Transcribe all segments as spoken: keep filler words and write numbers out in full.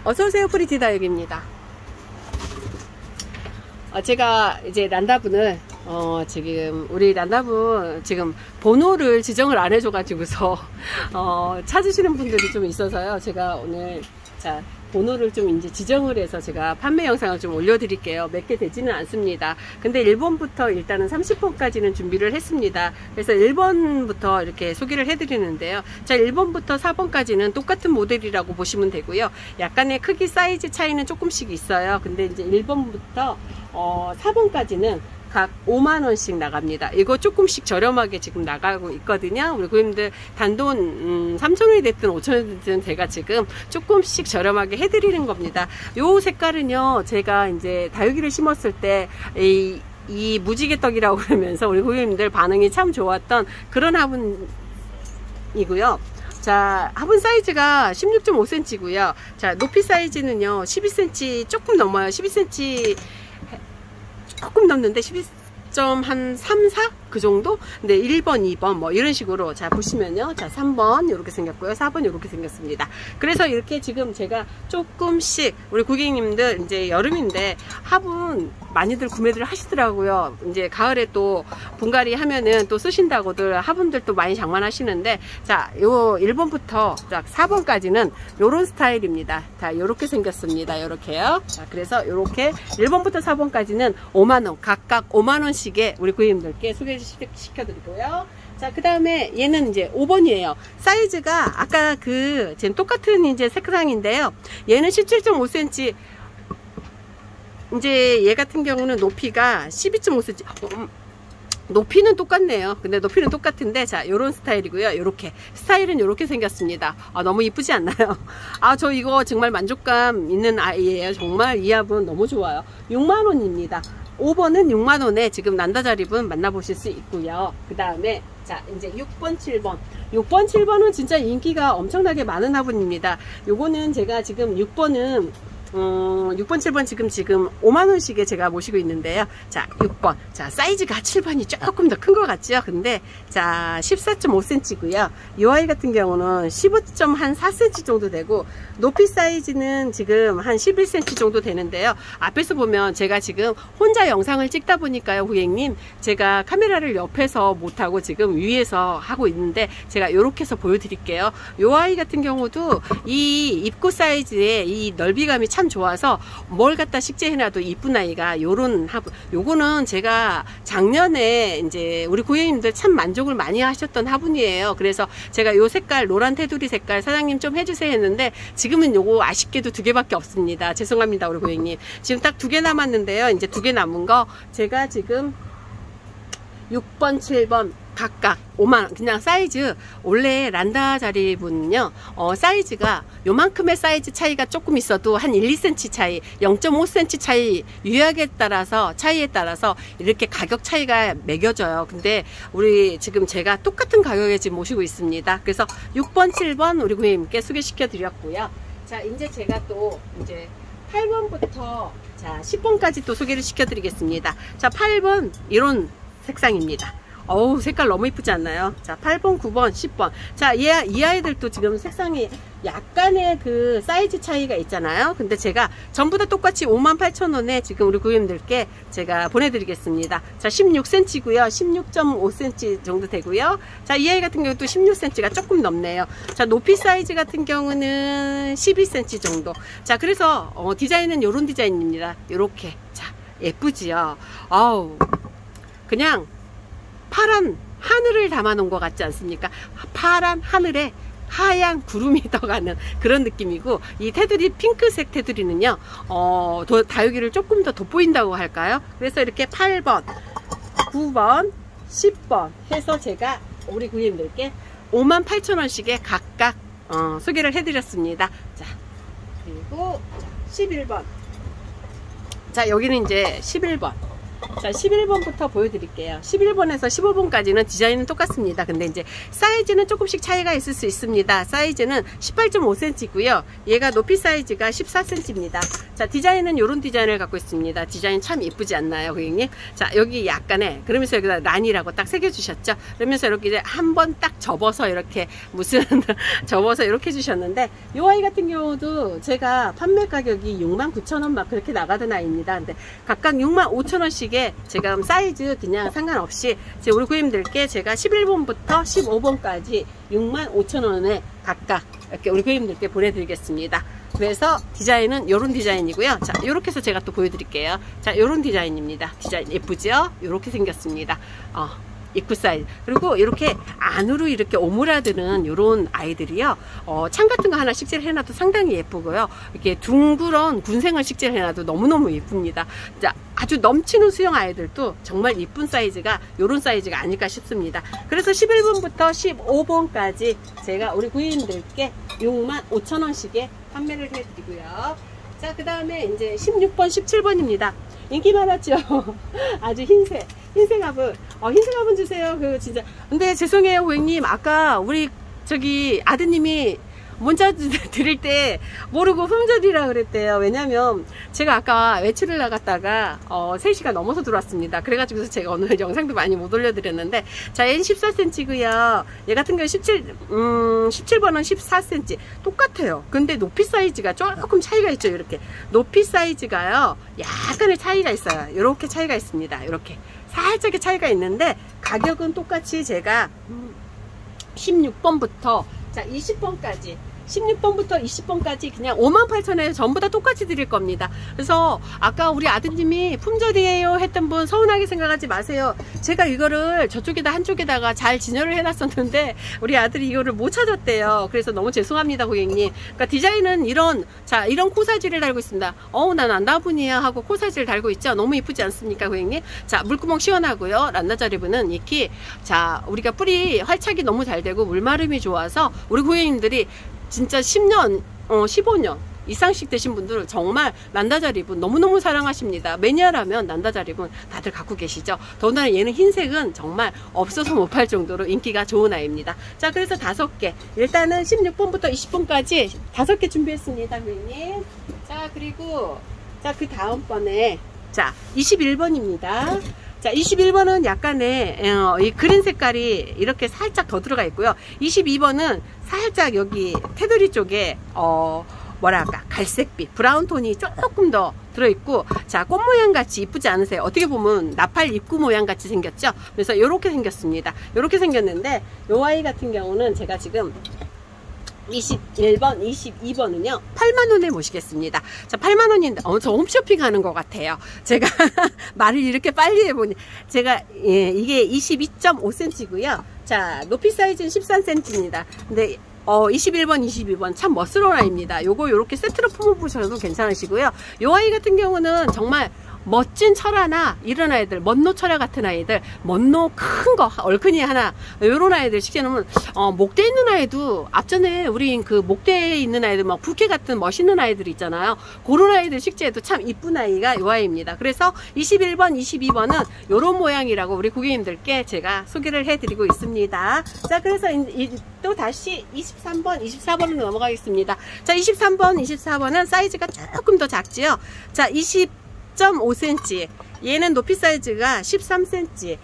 어서오세요. 프리티 다육입니다. 어, 제가 이제 란다분을 어, 지금 우리 란다분 지금 번호를 지정을 안 해줘가지고서 어, 찾으시는 분들이 좀 있어서요. 제가 오늘 자 번호를 좀 이제 지정을 해서 제가 판매 영상을 좀 올려드릴게요. 몇 개 되지는 않습니다. 근데 일 번부터 일단은 삼십 번까지는 준비를 했습니다. 그래서 일 번부터 이렇게 소개를 해드리는데요. 자, 일 번부터 사 번까지는 똑같은 모델이라고 보시면 되고요. 약간의 크기 사이즈 차이는 조금씩 있어요. 근데 이제 일 번부터 어, 사 번까지는 각 오만 원씩 나갑니다. 이거 조금씩 저렴하게 지금 나가고 있거든요. 우리 고객님들 단돈 음, 삼천 원이 됐든 오천 원이 됐든 제가 지금 조금씩 저렴하게 해드리는 겁니다. 요 색깔은요, 제가 이제 다육이를 심었을 때 이, 이 무지개떡이라고 그러면서 우리 고객님들 반응이 참 좋았던 그런 화분이고요. 자, 화분 사이즈가 십육 점 오 센티미터고요. 자, 높이 사이즈는요 십이 센티미터 조금 넘어요. 십이 센티미터 조금 넘는데 십이 점 삼, 사? 그 정도? 근데 일 번, 이 번 뭐 이런 식으로 자 보시면요. 자, 삼 번 이렇게 생겼고요. 사 번 이렇게 생겼습니다. 그래서 이렇게 지금 제가 조금씩 우리 고객님들 이제 여름인데 화분 많이들 구매를 하시더라고요. 이제 가을에 또 분갈이 하면은 또 쓰신다고들 화분들 또 많이 장만하시는데, 자, 요 일 번부터 자, 사 번까지는 요런 스타일입니다. 자, 요렇게 생겼습니다. 요렇게요. 자, 그래서 요렇게 일 번부터 사 번까지는 오만 원, 각각 오만 원씩에 우리 고객님들께 소개시켜드리고요. 자, 그 다음에 얘는 이제 오 번이에요. 사이즈가 아까 그 지금 똑같은 이제 색상인데요. 얘는 십칠 점 오 센티미터. 이제 얘 같은 경우는 높이가 십이 점 오 센티미터. 음, 높이는 똑같네요. 근데 높이는 똑같은데, 자, 요런 스타일이고요. 요렇게 스타일은 요렇게 생겼습니다. 아, 너무 이쁘지 않나요? 아, 저 이거 정말 만족감 있는 아이예요. 정말 이 화분 너무 좋아요. 육만 원입니다. 오 번은 육만 원에 지금 난다자립은 만나보실 수 있고요. 그 다음에 자, 이제 육 번, 칠 번. 육 번, 칠 번은 진짜 인기가 엄청나게 많은 화분입니다. 요거는 제가 지금 육 번은 음, 육 번, 칠 번 지금 지금 오만 원씩에 제가 모시고 있는데요. 자, 육 번. 자, 사이즈가 칠 번이 조금 더 큰 것 같죠? 근데 자, 십사 점 오 센티미터고요. 이 아이 같은 경우는 십오 점 사 센티미터 정도 되고, 높이 사이즈는 지금 한 십일 센티미터 정도 되는데요. 앞에서 보면 제가 지금 혼자 영상을 찍다 보니까요, 고객님, 제가 카메라를 옆에서 못하고 지금 위에서 하고 있는데, 제가 이렇게 해서 보여드릴게요. 이 아이 같은 경우도 이 입구 사이즈의 이 넓이감이 참 좋아서 뭘 갖다 식재해놔도 이쁜 아이가 요런 화분. 요거는 제가 작년에 이제 우리 고객님들 참 만족을 많이 하셨던 화분이에요. 그래서 제가 요 색깔 노란 테두리 색깔 사장님 좀 해주세요 했는데, 지금은 요거 아쉽게도 두 개밖에 없습니다. 죄송합니다, 우리 고객님. 지금 딱 두 개 남았는데요. 이제 두 개 남은 거 제가 지금 육 번, 칠 번 각각 오만 원. 그냥 사이즈, 원래 란다 자리분은요, 어, 사이즈가 요만큼의 사이즈 차이가 조금 있어도 한 일, 이 센티미터 차이, 영 점 오 센티미터 차이, 유약에 따라서, 차이에 따라서 이렇게 가격 차이가 매겨져요. 근데 우리 지금 제가 똑같은 가격에 지금 모시고 있습니다. 그래서 육 번, 칠 번 우리 고객님께 소개시켜 드렸고요. 자, 이제 제가 또 이제 팔 번부터 자, 십 번까지 또 소개를 시켜 드리겠습니다. 자, 팔 번 이런 색상입니다. 어우, 색깔 너무 이쁘지 않나요? 자, 팔 번, 구 번, 십 번. 자, 얘, 이 아이들도 지금 색상이 약간의 그 사이즈 차이가 있잖아요. 근데 제가 전부 다 똑같이 오만 팔천 원에 지금 우리 고객님들께 제가 보내드리겠습니다. 자, 십육 센티미터고요. 십육 점 오 센티미터 정도 되고요. 자, 이 아이 같은 경우도 십육 센티미터가 조금 넘네요. 자, 높이 사이즈 같은 경우는 십이 센티미터 정도. 자, 그래서 어, 디자인은 요런 디자인입니다. 요렇게. 자, 예쁘지요? 아우, 그냥 파란 하늘을 담아 놓은 것 같지 않습니까? 파란 하늘에 하얀 구름이 떠가는 그런 느낌이고, 이 테두리, 핑크색 테두리는요, 어, 더, 다육이를 조금 더 돋보인다고 할까요? 그래서 이렇게 팔 번, 구 번, 십 번 해서 제가 우리 고객님들께 오만 팔천 원씩에 각각 어, 소개를 해드렸습니다. 자, 그리고 자, 십일 번. 자, 여기는 이제 십일 번. 자, 십일 번부터 보여드릴게요. 십일 번에서 십오 번까지는 디자인은 똑같습니다. 근데 이제 사이즈는 조금씩 차이가 있을 수 있습니다. 사이즈는 십팔 점 오 센티미터고요. 얘가 높이 사이즈가 십사 센티미터입니다. 자, 디자인은 이런 디자인을 갖고 있습니다. 디자인 참 이쁘지 않나요, 고객님? 자, 여기 약간의, 그러면서 여기다 란이라고 딱 새겨주셨죠? 그러면서 이렇게 이제 한 번 딱 접어서 이렇게 무슨, 접어서 이렇게 해주셨는데, 이 아이 같은 경우도 제가 판매 가격이 육만 구천 원 막 그렇게 나가던 아이입니다. 근데 각각 육만 오천 원씩에 제가 사이즈 그냥 상관없이 우리 고객님들께 제가 십일 번부터 십오 번까지 육만 오천 원에 각각 이렇게 우리 고객님들께 보내드리겠습니다. 그래서 디자인은 이런 디자인이고요. 자, 이렇게 해서 제가 또 보여드릴게요. 자, 이런 디자인입니다. 디자인 예쁘죠? 이렇게 생겼습니다. 어, 입구 사이즈. 그리고 이렇게 안으로 이렇게 오므라드는 이런 아이들이요. 어, 창 같은 거 하나 식재를 해놔도 상당히 예쁘고요. 이렇게 둥그런 군생을 식재를 해놔도 너무너무 예쁩니다. 자, 아주 넘치는 수영 아이들도 정말 이쁜 사이즈가 이런 사이즈가 아닐까 싶습니다. 그래서 십일 번부터 십오 번까지 제가 우리 고객님들께 육만 오천 원씩에 판매를 해드리고요. 자, 그 다음에 이제 십육 번, 십칠 번입니다. 인기 많았죠? 아주 흰색, 흰색 화분. 어, 흰색 화분 주세요. 그, 진짜. 근데 죄송해요, 고객님. 아까 우리, 저기, 아드님이 문자 드릴 때 모르고 품절이라 그랬대요. 왜냐면 제가 아까 외출을 나갔다가 어, 세 시가 넘어서 들어왔습니다. 그래가지고 제가 오늘 영상도 많이 못 올려드렸는데, 자, 얘는 십사 센티미터고요 얘 같은 경우 십칠, 음, 십칠 번은 십사 센티미터 똑같아요. 근데 높이 사이즈가 조금 차이가 있죠. 이렇게 높이 사이즈가요 약간의 차이가 있어요. 이렇게 차이가 있습니다. 이렇게 살짝의 차이가 있는데 가격은 똑같이 제가 십육 번부터 자, 이십 번까지 십육 번부터 이십 번까지 그냥 오만 팔천 원에 전부 다 똑같이 드릴 겁니다. 그래서 아까 우리 아드님이 품절이에요 했던 분 서운하게 생각하지 마세요. 제가 이거를 저쪽에다 한쪽에다가 잘 진열을 해놨었는데 우리 아들이 이거를 못 찾았대요. 그래서 너무 죄송합니다, 고객님. 그러니까 디자인은 이런, 자, 이런 코사지를 달고 있습니다. 어우, 난 란다분이야 하고 코사지를 달고 있죠. 너무 이쁘지 않습니까, 고객님? 자, 물구멍 시원하고요. 란다자리브는 이렇게, 자, 우리가 뿌리 활착이 너무 잘 되고 물마름이 좋아서 우리 고객님들이 진짜 십 년, 어, 십오 년 이상씩 되신 분들은 정말 난다자립은 너무너무 사랑하십니다. 매니아라면 난다자립은 다들 갖고 계시죠. 더군다나 얘는 흰색은 정말 없어서 못 팔 정도로 인기가 좋은 아이입니다. 자, 그래서 다섯 개. 일단은 십육 번부터 이십 번까지 다섯 개 준비했습니다, 고객님. 자, 그리고, 자, 그 다음번에, 자, 이십일 번입니다. 자, 이십일 번은 약간의 어, 이 그린 색깔이 이렇게 살짝 더 들어가 있고요. 이십이 번은 살짝 여기 테두리 쪽에 어 뭐랄까 갈색빛 브라운 톤이 조금 더 들어있고, 자, 꽃 모양 같이 이쁘지 않으세요? 어떻게 보면 나팔 입구 모양 같이 생겼죠? 그래서 이렇게 생겼습니다. 이렇게 생겼는데 요 아이 같은 경우는 제가 지금 이십일 번, 이십이 번은요 팔만 원에 모시겠습니다. 자, 팔만 원인데 어, 저 홈쇼핑 하는 것 같아요. 제가 말을 이렇게 빨리 해보니 제가 예, 이게 이십이 점 오 센티미터고요 자, 높이 사이즈는 십삼 센티미터입니다 근데 어, 이십일 번, 이십이 번 참 멋스러운 아이입니다. 요거 요렇게 세트로 품어보셔도 괜찮으시고요. 요 아이 같은 경우는 정말 멋진 철화나 이런 아이들, 먼노 철화 같은 아이들, 먼노 큰 거, 얼큰이 하나, 요런 아이들 식재놓으면, 어, 목대에 있는 아이도, 앞전에 우리 그 목대에 있는 아이들, 막 부케 같은 멋있는 아이들 있잖아요. 그런 아이들 식재도 참 이쁜 아이가 요 아이입니다. 그래서 이십일 번, 이십이 번은 요런 모양이라고 우리 고객님들께 제가 소개를 해드리고 있습니다. 자, 그래서 이, 이, 또 다시 이십삼 번, 이십사 번으로 넘어가겠습니다. 자, 이십삼 번, 이십사 번은 사이즈가 조금 더 작지요. 자, 이십 점 오 센티미터 얘는 높이 사이즈가 십삼 센티미터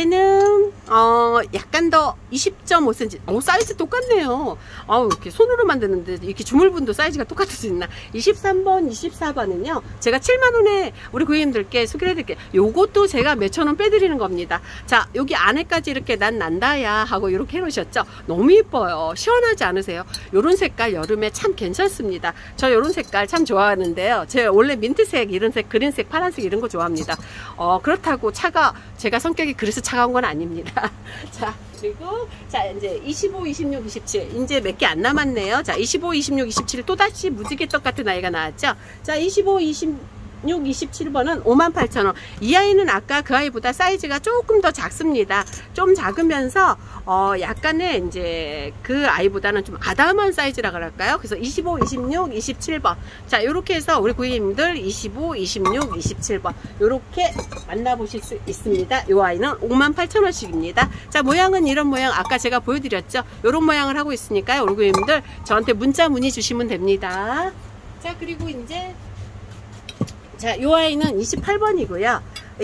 얘는 어 약간 더 이십 점 오 센티미터 오 사이즈 똑같네요. 아우, 이렇게 손으로 만드는데 이렇게 주물분도 사이즈가 똑같을 수 있나. 이십삼 번, 이십사 번은요 제가 칠만 원에 우리 고객님들께 소개를 해드릴게요. 요것도 제가 몇천 원 빼드리는 겁니다. 자, 여기 안에까지 이렇게 난 난다야 하고 이렇게 해놓으셨죠. 너무 예뻐요. 시원하지 않으세요? 요런 색깔 여름에 참 괜찮습니다. 저 요런 색깔 참 좋아하는데요. 제가 원래 민트색, 이런 색, 그린색, 파란색 이런 거 좋아합니다. 어, 그렇다고 차가, 제가 성격이 그래서 차가운 건 아닙니다. 자, 그리고, 자, 이제 이십오, 이십육, 이십칠. 이제 몇 개 안 남았네요. 자, 이십오, 이십육, 이십칠. 또다시 무지개떡 같은 아이가 나왔죠. 자, 이십오, 이십육, 이십칠 번은 오만 팔천 원. 이 아이는 아까 그 아이보다 사이즈가 조금 더 작습니다. 좀 작으면서, 어, 약간의 이제 그 아이보다는 좀 아담한 사이즈라 그럴까요? 그래서 이십오, 이십육, 이십칠 번. 자, 요렇게 해서 우리 고객님들 이십오, 이십육, 이십칠 번. 요렇게 만나보실 수 있습니다. 요 아이는 오만 팔천 원씩입니다. 자, 모양은 이런 모양 아까 제가 보여드렸죠? 요런 모양을 하고 있으니까요. 우리 고객님들 저한테 문자 문의 주시면 됩니다. 자, 그리고 이제 자, 요 아이는 이십팔 번이고요.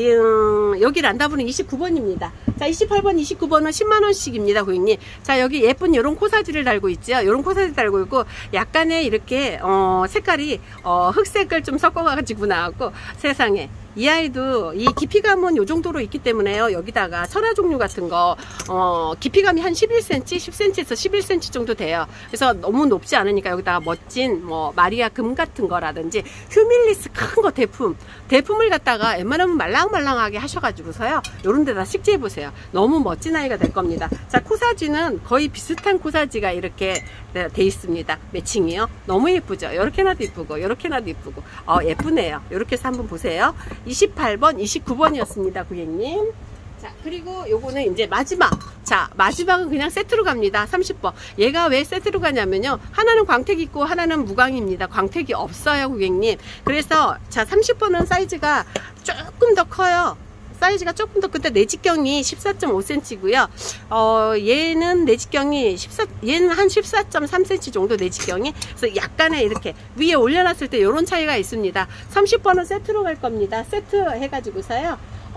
음, 여기 란다브는 이십구 번입니다. 자, 이십팔 번, 이십구 번은 십만 원씩입니다, 고객님. 자, 여기 예쁜 요런 코사지를 달고 있죠. 요런 코사지 달고 있고, 약간의 이렇게, 어, 색깔이, 어, 흑색을 좀 섞어가지고 나왔고, 세상에. 이 아이도 이 깊이감은 요 정도로 있기 때문에요. 여기다가 철화 종류 같은 거, 어, 깊이감이 한 십일 센티미터, 십 센티미터에서 십일 센티미터 정도 돼요. 그래서 너무 높지 않으니까 여기다가 멋진 뭐 마리아 금 같은 거라든지 휴밀리스 큰 거 대품, 대품을 갖다가 웬만하면 말랑말랑하게 하셔가지고서요. 요런 데다 식재해 보세요. 너무 멋진 아이가 될 겁니다. 자, 코사지는 거의 비슷한 코사지가 이렇게 돼 있습니다. 매칭이요. 너무 예쁘죠? 요렇게나도 예쁘고, 요렇게나도 예쁘고, 어, 예쁘네요. 요렇게 해서 한번 보세요. 이십팔 번, 이십구 번이었습니다, 고객님. 자, 그리고 요거는 이제 마지막. 자, 마지막은 그냥 세트로 갑니다. 삼십 번. 얘가 왜 세트로 가냐면요. 하나는 광택이 있고 하나는 무광입니다. 광택이 없어요, 고객님. 그래서 자, 삼십 번은 사이즈가 조금 더 커요. 사이즈가 조금 더 근데 내직경이 십사 점 오 센티미터고요. 어, 얘는 내직경이 십사, 얘는 한 십사 점 삼 센티미터 정도 내직경이. 그래서 약간의 이렇게 위에 올려놨을 때 이런 차이가 있습니다. 삼십 번은 세트로 갈 겁니다. 세트 해가지고서요.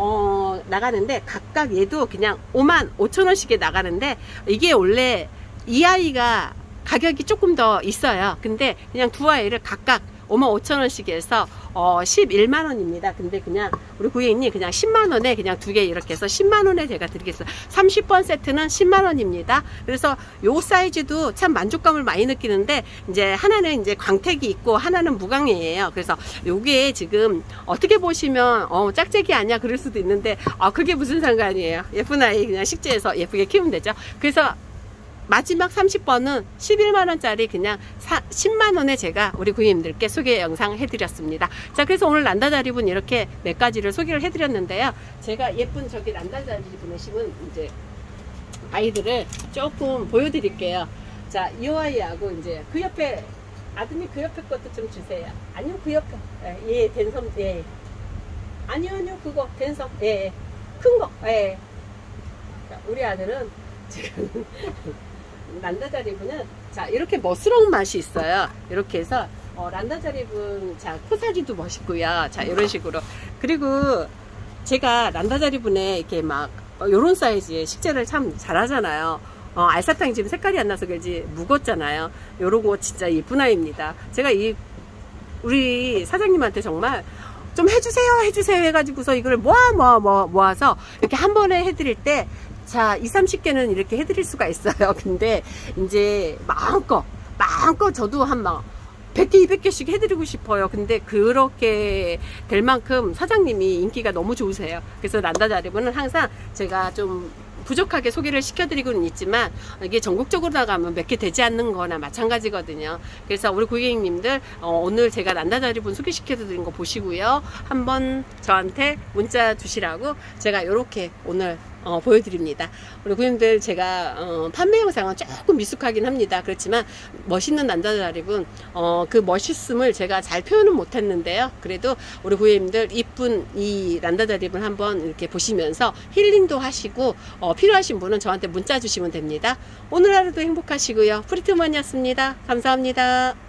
어, 나가는데 각각 얘도 그냥 오만 오천 원씩에 나가는데 이게 원래 이 아이가 가격이 조금 더 있어요. 근데 그냥 두 아이를 각각 오만 오천 원씩 해서 어, 십일만 원입니다. 근데 그냥 우리 고객님 그냥 십만 원에 그냥 두 개 이렇게 해서 십만 원에 제가 드리겠어요. 삼십 번 세트는 십만 원입니다. 그래서 요 사이즈도 참 만족감을 많이 느끼는데 이제 하나는 이제 광택이 있고 하나는 무광이에요. 그래서 요게 지금 어떻게 보시면 어, 짝짝이 아니야 그럴 수도 있는데 아, 그게 무슨 상관이에요. 예쁜 아이 그냥 식재해서 예쁘게 키우면 되죠. 그래서 마지막 삼십 번은 십일만 원짜리 그냥 십만 원에 제가 우리 고객님들께 소개 영상 해드렸습니다. 자, 그래서 오늘 란다 자리분 이렇게 몇 가지를 소개를 해드렸는데요. 제가 예쁜 저기 란다 자리분에 심은 이제 아이들을 조금 보여드릴게요. 자, 이 아이하고 이제 그 옆에 아드님 그 옆에 것도 좀 주세요. 아니요, 그 옆에 예, 댄섬 예. 아니요, 아니요, 그거 댄섬 예, 큰 거 예. 자, 우리 아들은 지금 란다자리분은 자 이렇게 멋스러운 맛이 있어요. 이렇게 해서 어, 란다자리분 자 코사지도 멋있고요. 자 이런 식으로 그리고 제가 란다자리분에 이렇게 막 어, 요런 사이즈의 식재를 참 잘하잖아요. 어, 알사탕이 지금 색깔이 안 나서 그런지 묵었잖아요. 요런 거 진짜 예쁜 아이입니다. 제가 이 우리 사장님한테 정말 좀 해주세요 해주세요 해가지고서 이걸 모아 모아 모아 모아서 이렇게 한 번에 해드릴 때 자, 이삼십 개는 이렇게 해드릴 수가 있어요. 근데, 이제, 마음껏, 마음껏 저도 한 막, 백 개, 이백 개씩 해드리고 싶어요. 근데 그렇게 될 만큼 사장님이 인기가 너무 좋으세요. 그래서 란다자리분은 항상 제가 좀 부족하게 소개를 시켜드리고는 있지만, 이게 전국적으로 나가면 몇 개 되지 않는 거나 마찬가지거든요. 그래서 우리 고객님들, 어, 오늘 제가 란다자리분 소개시켜드린 거 보시고요. 한번 저한테 문자 주시라고 제가 이렇게 오늘 어, 보여드립니다. 우리 고객님들 제가 어, 판매 영상은 조금 미숙하긴 합니다. 그렇지만 멋있는 란다자리분 어, 그 멋있음을 제가 잘 표현은 못했는데요. 그래도 우리 고객님들 이쁜 이 란다자리분 한번 이렇게 보시면서 힐링도 하시고 어, 필요하신 분은 저한테 문자 주시면 됩니다. 오늘 하루도 행복하시고요. 프리트먼이었습니다. 감사합니다.